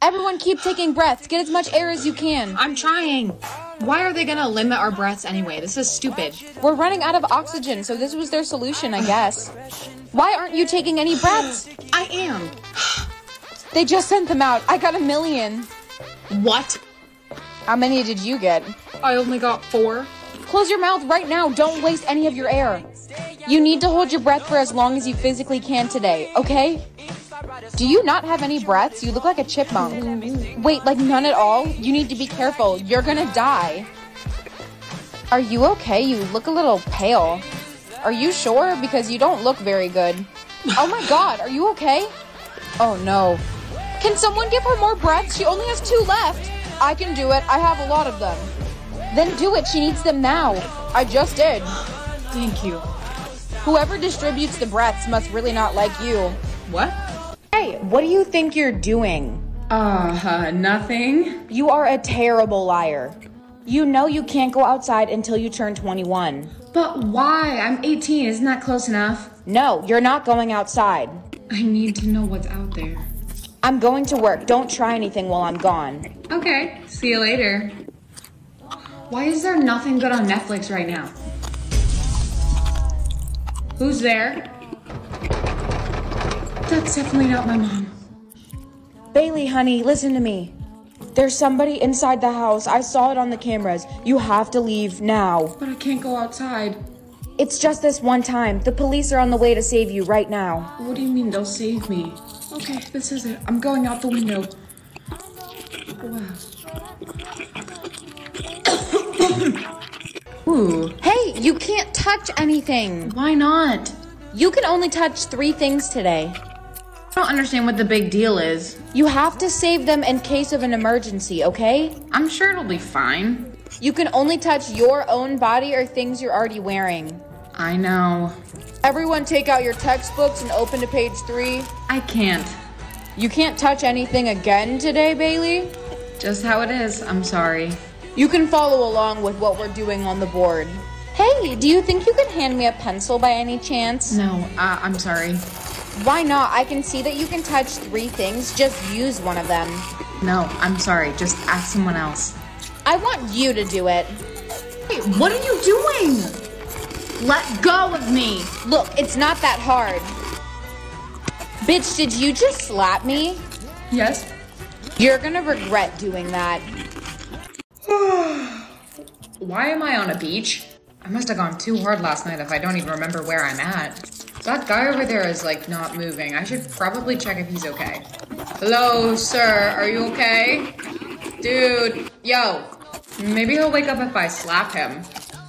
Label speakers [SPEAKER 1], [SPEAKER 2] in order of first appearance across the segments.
[SPEAKER 1] Everyone keep taking breaths. Get as much air as you can.
[SPEAKER 2] I'm trying. Why are they gonna limit our breaths anyway? This is stupid.
[SPEAKER 1] We're running out of oxygen, so this was their solution, I guess. Why aren't you taking any breaths?
[SPEAKER 2] I am.
[SPEAKER 1] They just sent them out. I got 1 million.
[SPEAKER 2] What?
[SPEAKER 1] How many did you get?
[SPEAKER 2] I only got 4.
[SPEAKER 1] Close your mouth right now. Don't waste any of your air. You need to hold your breath for as long as you physically can today, okay? Do you not have any breaths? You look like a chipmunk. Wait, like none at all? You need to be careful. You're gonna die. Are you okay? You look a little pale. Are you sure? Because you don't look very good. Oh my god, are you okay? Oh no. Can someone give her more breaths? She only has 2 left. I can do it. I have a lot of them. Then do it. She needs them now. I just did.
[SPEAKER 2] Thank you.
[SPEAKER 1] Whoever distributes the breaths must really not like you.
[SPEAKER 2] What?
[SPEAKER 1] Hey, what do you think you're doing?
[SPEAKER 2] Nothing.
[SPEAKER 1] You are a terrible liar. You know you can't go outside until you turn 21.
[SPEAKER 2] But why? I'm 18. Isn't that close enough?
[SPEAKER 1] No, you're not going outside.
[SPEAKER 2] I need to know what's out there.
[SPEAKER 1] I'm going to work. Don't try anything while I'm gone.
[SPEAKER 2] Okay, see you later. Why is there nothing good on Netflix right now? Who's there? That's definitely not my mom.
[SPEAKER 1] Bailey, honey, listen to me. There's somebody inside the house. I saw it on the cameras. You have to leave now.
[SPEAKER 2] But I can't go outside.
[SPEAKER 1] It's just this one time. The police are on the way to save you right now.
[SPEAKER 2] What do you mean they'll save me? Okay, this is it. I'm going out the window. Wow. Ooh.
[SPEAKER 1] Hey, you can't touch anything.
[SPEAKER 2] Why not?
[SPEAKER 1] You can only touch 3 things today.
[SPEAKER 2] I don't understand what the big deal is.
[SPEAKER 1] You have to save them in case of an emergency, okay?
[SPEAKER 2] I'm sure it'll be fine.
[SPEAKER 1] You can only touch your own body or things you're already wearing.
[SPEAKER 2] I know.
[SPEAKER 1] Everyone take out your textbooks and open to page 3.
[SPEAKER 2] I can't.
[SPEAKER 1] You can't touch anything again today, Bailey?
[SPEAKER 2] Just how it is. I'm sorry.
[SPEAKER 1] You can follow along with what we're doing on the board. Hey, do you think you can hand me a pencil by any chance?
[SPEAKER 2] No, I'm sorry.
[SPEAKER 1] Why not? I can see that you can touch 3 things. Just use one of them.
[SPEAKER 2] No, I'm sorry. Just ask someone else.
[SPEAKER 1] I want you to do it.
[SPEAKER 2] Hey, what are you doing? Let go of me.
[SPEAKER 1] Look, it's not that hard. Bitch, did you just slap me?
[SPEAKER 2] Yes.
[SPEAKER 1] You're gonna regret doing that.
[SPEAKER 2] Why am I on a beach? I must have gone too hard last night if I don't even remember where I'm at. That guy over there is like not moving. I should probably check if he's okay. Hello, sir. Are you okay? Dude, yo. Maybe he'll wake up if I slap him.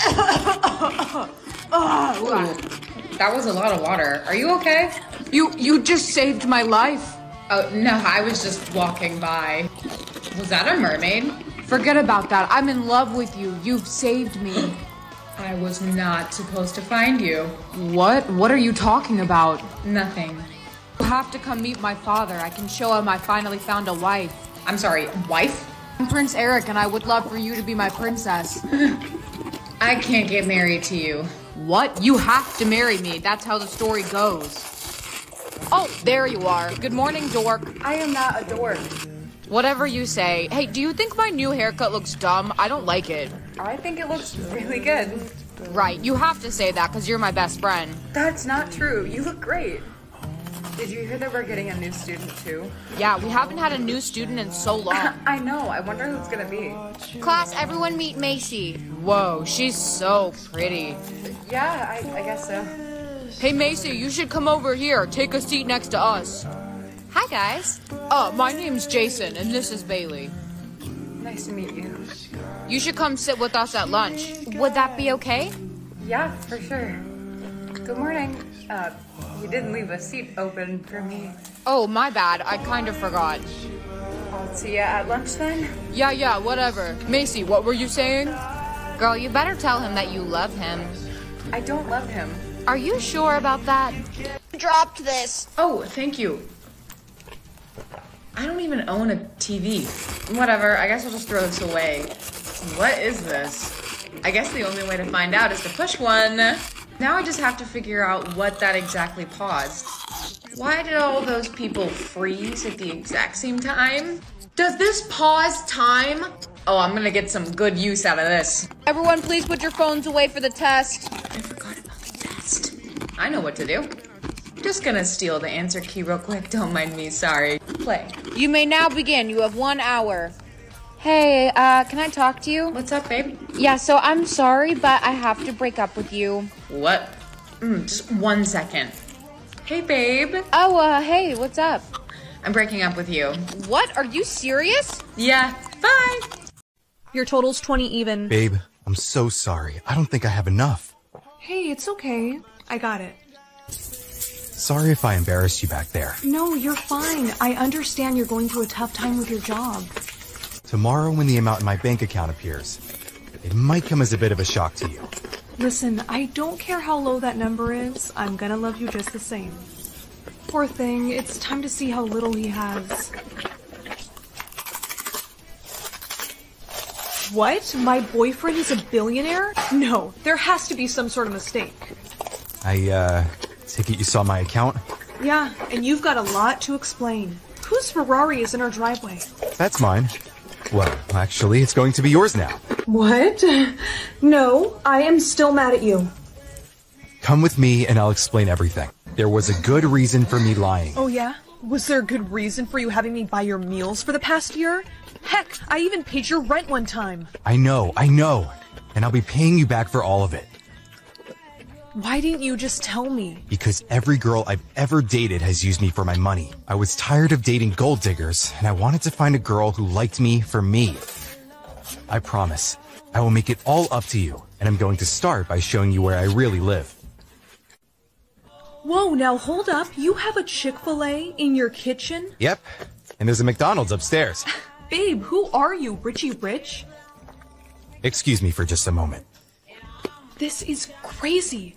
[SPEAKER 2] Ooh, that was a lot of water. Are you okay?
[SPEAKER 1] You just saved my life.
[SPEAKER 2] Oh, no, I was just walking by. Was that a mermaid?
[SPEAKER 1] Forget about that. I'm in love with you. You've saved me.
[SPEAKER 2] I was not supposed to find you.
[SPEAKER 1] What? What are you talking about?
[SPEAKER 2] Nothing.
[SPEAKER 1] You have to come meet my father. I can show him I finally found a wife.
[SPEAKER 2] I'm sorry, wife?
[SPEAKER 1] I'm Prince Eric, and I would love for you to be my princess.
[SPEAKER 2] I can't get married to you.
[SPEAKER 1] What? You have to marry me. That's how the story goes. Oh, there you are. Good morning, dork.
[SPEAKER 3] I am not a dork.
[SPEAKER 1] Whatever you say. Hey, do you think my new haircut looks dumb? I don't like it.
[SPEAKER 3] I think it looks really good.
[SPEAKER 1] Right, you have to say that because you're my best friend.
[SPEAKER 3] That's not true. You look great. Did you hear that we're getting a new student too?
[SPEAKER 1] Yeah, we haven't had a new student in so long.
[SPEAKER 3] I know. I wonder who it's gonna be.
[SPEAKER 1] Class, everyone meet Macy. Whoa, she's so pretty.
[SPEAKER 3] Yeah, I guess so.
[SPEAKER 1] Hey, Macy, you should come over here. Take a seat next to us. Hi, guys. My name's Jason, and this is Bailey.
[SPEAKER 3] Nice to meet you.
[SPEAKER 1] You should come sit with us at lunch. Would that be okay?
[SPEAKER 3] Yeah, for sure. Good morning. You didn't leave a seat open for me.
[SPEAKER 1] Oh, my bad. I kind of forgot.
[SPEAKER 3] I'll see you at lunch then.
[SPEAKER 1] Yeah, whatever. Macy, what were you saying? Girl, you better tell him that you love him.
[SPEAKER 3] I don't love him.
[SPEAKER 1] Are you sure about that? Dropped this.
[SPEAKER 2] Oh, thank you. I don't even own a TV. Whatever, I guess I'll just throw this away. What is this? I guess the only way to find out is to push one. Now I just have to figure out what that exactly paused. Why did all those people freeze at the exact same time? Does this pause time? Oh, I'm gonna get some good use out of this.
[SPEAKER 1] Everyone, please put your phones away for the test.
[SPEAKER 2] I forgot about the test. I know what to do. Just gonna steal the answer key real quick. Don't mind me, sorry. Play.
[SPEAKER 1] You may now begin. You have 1 hour. Hey, can I talk to you?
[SPEAKER 2] What's up, babe?
[SPEAKER 1] Yeah, so I'm sorry, but I have to break up with you.
[SPEAKER 2] What? Just 1 second. Hey, babe.
[SPEAKER 1] Oh, hey, what's up?
[SPEAKER 2] I'm breaking up with you.
[SPEAKER 1] What? Are you serious?
[SPEAKER 2] Yeah, bye.
[SPEAKER 4] Your total's 20 even.
[SPEAKER 5] Babe, I'm so sorry. I don't think I have enough.
[SPEAKER 4] Hey, it's okay. I got it.
[SPEAKER 5] Sorry if I embarrassed you back there.
[SPEAKER 4] No, you're fine. I understand you're going through a tough time with your job.
[SPEAKER 5] Tomorrow when the amount in my bank account appears, it might come as a bit of a shock to you.
[SPEAKER 4] Listen, I don't care how low that number is. I'm gonna love you just the same. Poor thing, it's time to see how little he has. What? My boyfriend is a billionaire? No, there has to be some sort of mistake.
[SPEAKER 5] I take it you saw my account?
[SPEAKER 4] Yeah, and you've got a lot to explain. Whose Ferrari is in our driveway?
[SPEAKER 5] That's mine. Well, actually, it's going to be yours now.
[SPEAKER 4] What? No, I am still mad at you.
[SPEAKER 5] Come with me and I'll explain everything. There was a good reason for me lying.
[SPEAKER 4] Oh yeah? Was there a good reason for you having me buy your meals for the past year? Heck, I even paid your rent one time.
[SPEAKER 5] I know. And I'll be paying you back for all of it.
[SPEAKER 4] Why didn't you just tell me?
[SPEAKER 5] Because every girl I've ever dated has used me for my money. I was tired of dating gold diggers, and I wanted to find a girl who liked me for me. I promise, I will make it all up to you, and I'm going to start by showing you where I really live.
[SPEAKER 4] Whoa, now hold up. You have a Chick-fil-A in your kitchen?
[SPEAKER 5] Yep, and there's a McDonald's upstairs.
[SPEAKER 4] Babe, who are you, Richie Rich?
[SPEAKER 5] Excuse me for just a moment.
[SPEAKER 4] This is crazy.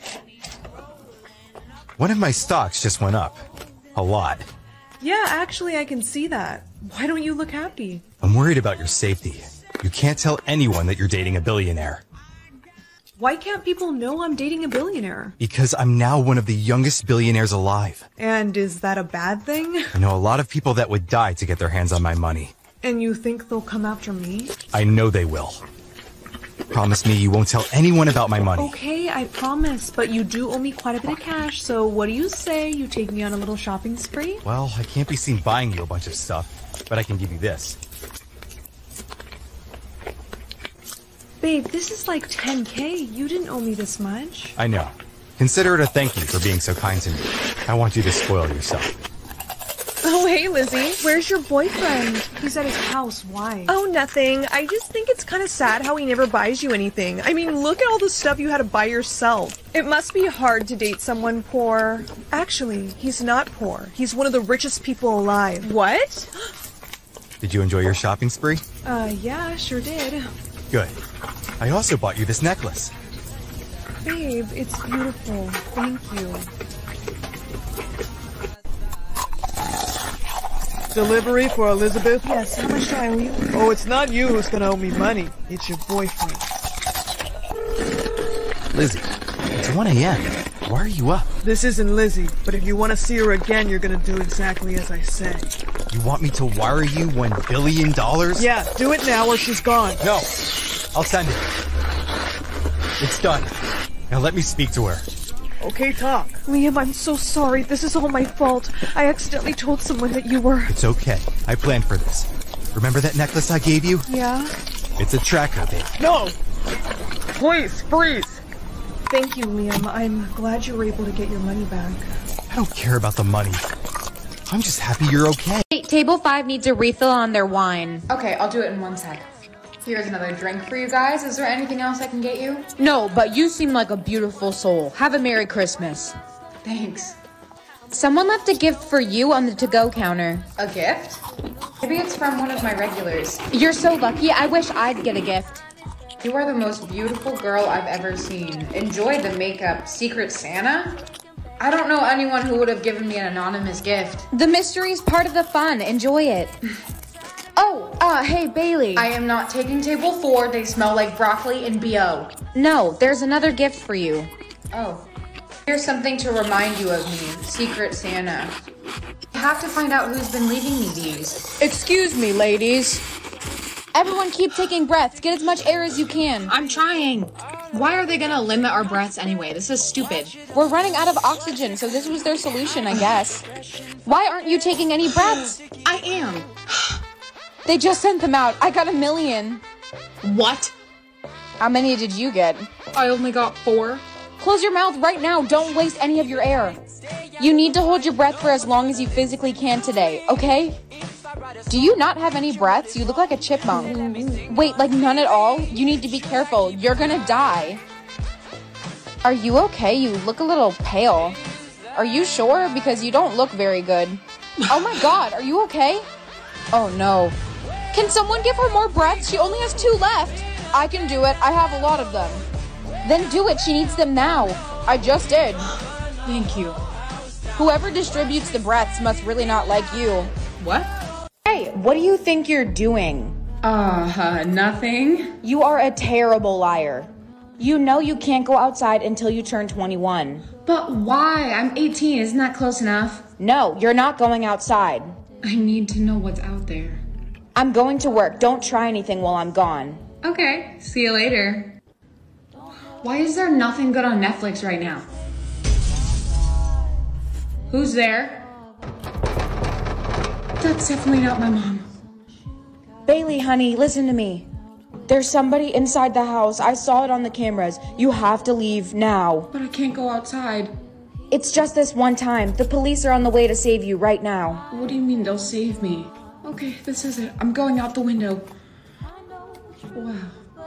[SPEAKER 5] One of my stocks just went up. A lot.
[SPEAKER 4] Yeah, actually, I can see that. Why don't you look happy?
[SPEAKER 5] I'm worried about your safety. You can't tell anyone that you're dating a billionaire.
[SPEAKER 4] Why can't people know I'm dating a billionaire?
[SPEAKER 5] Because I'm now one of the youngest billionaires alive.
[SPEAKER 4] And is that a bad thing?
[SPEAKER 5] I know a lot of people that would die to get their hands on my money.
[SPEAKER 4] And you think they'll come after me?
[SPEAKER 5] I know they will. Promise me you won't tell anyone about my money.
[SPEAKER 4] Okay, I promise, but you do owe me quite a bit of cash, so what do you say you take me on a little shopping spree?
[SPEAKER 5] Well, I can't be seen buying you a bunch of stuff, but I can give you this.
[SPEAKER 4] Babe, this is like 10K. You didn't owe me this much.
[SPEAKER 5] I know. Consider it a thank you for being so kind to me. I want you to spoil yourself.
[SPEAKER 4] Oh, hey, Lizzie. Where's your boyfriend? He's at his house. Why?
[SPEAKER 6] Oh, nothing. I just think it's kind of sad how he never buys you anything. I mean, look at all the stuff you had to buy yourself. It must be hard to date someone poor. Actually, he's not poor. He's one of the richest people alive. What?
[SPEAKER 5] Did you enjoy your shopping spree?
[SPEAKER 4] Yeah, I sure did.
[SPEAKER 5] Good. I also bought you this necklace.
[SPEAKER 4] Babe, it's beautiful. Thank you.
[SPEAKER 7] Delivery for Elizabeth?
[SPEAKER 4] Yes, how much do I owe you?
[SPEAKER 7] Oh, it's not you who's gonna owe me money. It's your boyfriend.
[SPEAKER 5] Lizzie, it's 1 a.m. Why are you up?
[SPEAKER 7] This isn't Lizzie, but if you want to see her again, you're gonna do exactly as I say.
[SPEAKER 5] You want me to wire you $1 billion?
[SPEAKER 7] Yeah, do it now or she's gone.
[SPEAKER 5] No, I'll send it. It's done. Now let me speak to her.
[SPEAKER 7] Okay, talk.
[SPEAKER 6] Liam, I'm so sorry. This is all my fault. I accidentally told someone that you were...
[SPEAKER 5] It's okay. I planned for this. Remember that necklace I gave you?
[SPEAKER 6] Yeah?
[SPEAKER 5] It's a tracker, babe.
[SPEAKER 7] No! Please, freeze!
[SPEAKER 4] Thank you, Liam. I'm glad you were able to get your money back.
[SPEAKER 5] I don't care about the money. I'm just happy you're okay.
[SPEAKER 1] Hey, table 5 needs a refill on their wine.
[SPEAKER 2] Okay, I'll do it in 1 sec. Here's another drink for you guys. Is there anything else I can get you?
[SPEAKER 1] No, but you seem like a beautiful soul. Have a Merry Christmas.
[SPEAKER 2] Thanks.
[SPEAKER 1] Someone left a gift for you on the to-go counter.
[SPEAKER 2] A gift? Maybe it's from one of my regulars.
[SPEAKER 1] You're so lucky. I wish I'd get a gift.
[SPEAKER 2] You are the most beautiful girl I've ever seen. Enjoy the makeup. Secret Santa? I don't know anyone who would have given me an anonymous gift.
[SPEAKER 1] The mystery's part of the fun. Enjoy it. Hey, Bailey.
[SPEAKER 2] I am not taking table 4. They smell like broccoli and BO.
[SPEAKER 1] No, there's another gift for you.
[SPEAKER 2] Oh. Here's something to remind you of me. Secret Santa. have to find out who's been leaving me these.
[SPEAKER 1] Excuse me, ladies. Everyone keep taking breaths. Get as much air as you can.
[SPEAKER 2] I'm trying. Why are they gonna limit our breaths anyway? This is stupid.
[SPEAKER 1] We're running out of oxygen, so this was their solution, I guess. Why aren't you taking any breaths?
[SPEAKER 2] I am.
[SPEAKER 1] They just sent them out. I got 1 million.
[SPEAKER 2] What?
[SPEAKER 1] How many did you get?
[SPEAKER 2] I only got 4.
[SPEAKER 1] Close your mouth right now. Don't waste any of your air. You need to hold your breath for as long as you physically can today, okay? Do you not have any breaths? You look like a chipmunk. Wait, like none at all? You need to be careful. You're gonna die. Are you okay? You look a little pale. Are you sure? Because you don't look very good. Oh my god, are you okay? Oh no. Can someone give her more breaths? She only has 2 left. I can do it. I have a lot of them. Then do it. She needs them now. I just did.
[SPEAKER 2] Thank you.
[SPEAKER 1] Whoever distributes the breaths must really not like you.
[SPEAKER 2] What?
[SPEAKER 1] Hey, what do you think you're doing?
[SPEAKER 2] Nothing.
[SPEAKER 1] You are a terrible liar. You know you can't go outside until you turn 21.
[SPEAKER 2] But why? I'm 18. Isn't that close enough?
[SPEAKER 1] No, you're not going outside.
[SPEAKER 2] I need to know what's out there.
[SPEAKER 1] I'm going to work. Don't try anything while I'm gone.
[SPEAKER 2] Okay, see you later. Why is there nothing good on Netflix right now? Who's there? That's definitely not my mom.
[SPEAKER 1] Bailey, honey, listen to me. There's somebody inside the house. I saw it on the cameras. You have to leave now.
[SPEAKER 2] But I can't go outside.
[SPEAKER 1] It's just this one time. The police are on the way to save you right now.
[SPEAKER 2] What do you mean they'll save me? Okay, this is it. I'm going out the window. Wow.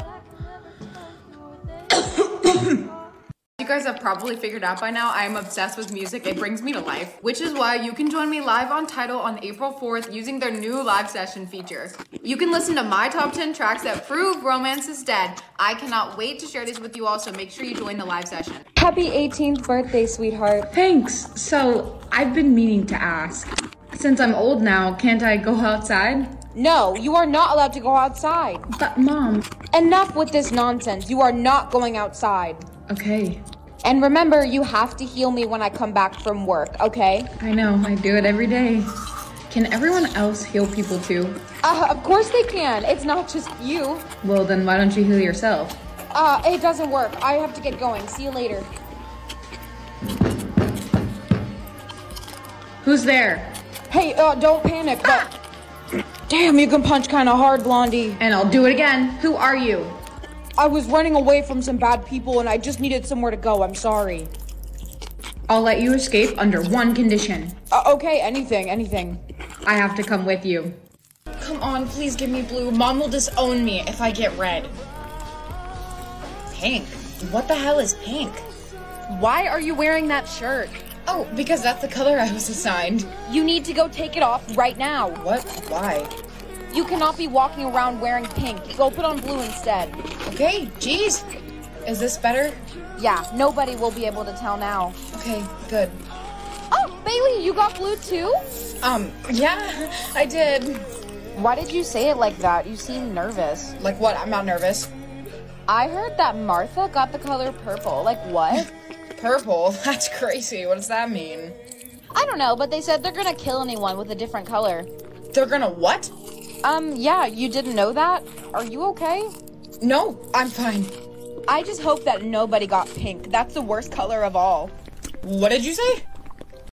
[SPEAKER 8] You guys have probably figured out by now, I am obsessed with music. It brings me to life, which is why you can join me live on Tidal on April 4th using their new live session feature. You can listen to my top 10 tracks that prove romance is dead. I cannot wait to share these with you all, so make sure you join the live session.
[SPEAKER 1] Happy 18th birthday, sweetheart.
[SPEAKER 2] Thanks. So, I've been meaning to ask. Since I'm old now, can't I go outside?
[SPEAKER 1] No, you are not allowed to go outside.
[SPEAKER 2] But Mom.
[SPEAKER 1] Enough with this nonsense. You are not going outside.
[SPEAKER 2] Okay.
[SPEAKER 1] And remember, you have to heal me when I come back from work, okay?
[SPEAKER 2] I know, I do it every day. Can everyone else heal people too?
[SPEAKER 1] Of course they can. It's not just you.
[SPEAKER 2] Well, then why don't you heal yourself?
[SPEAKER 1] It doesn't work. I have to get going. See you later.
[SPEAKER 2] Who's there?
[SPEAKER 1] Hey, don't panic, but... Damn, you can punch kind of hard, Blondie.
[SPEAKER 2] And I'll do it again. Who are you?
[SPEAKER 1] I was running away from some bad people and I just needed somewhere to go. I'm sorry.
[SPEAKER 2] I'll let you escape under one condition.
[SPEAKER 1] Okay, anything.
[SPEAKER 2] I have to come with you.
[SPEAKER 1] Come on, please give me blue. Mom will disown me if I get red.
[SPEAKER 8] Pink? What the hell is pink?
[SPEAKER 1] Why are you wearing that shirt?
[SPEAKER 8] Oh, because that's the color I was assigned.
[SPEAKER 1] You need to go take it off right now.
[SPEAKER 8] What? Why?
[SPEAKER 1] You cannot be walking around wearing pink. Go put on blue instead.
[SPEAKER 8] Okay, geez. Is this better?
[SPEAKER 1] Yeah, nobody will be able to tell now.
[SPEAKER 8] Okay, good.
[SPEAKER 1] Oh, Bailey, you got blue too?
[SPEAKER 8] Yeah, I did.
[SPEAKER 1] Why did you say it like that? You seem nervous.
[SPEAKER 8] Like what? I'm not nervous.
[SPEAKER 1] I heard that Martha got the color purple. Like what?
[SPEAKER 8] Purple? That's crazy. What does that mean?
[SPEAKER 1] I don't know, but they said they're gonna kill anyone with a different color.
[SPEAKER 8] They're gonna what?
[SPEAKER 1] Yeah, you didn't know that? Are you okay?
[SPEAKER 8] No, I'm fine.
[SPEAKER 1] I just hope that nobody got pink. That's the worst color of all.
[SPEAKER 8] What did you say?